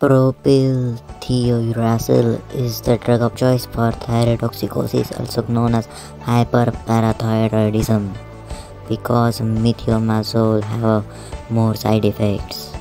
Propylthiouracil is the drug of choice for thyrotoxicosis, also known as hyperparathyroidism, because methomazole have more side effects.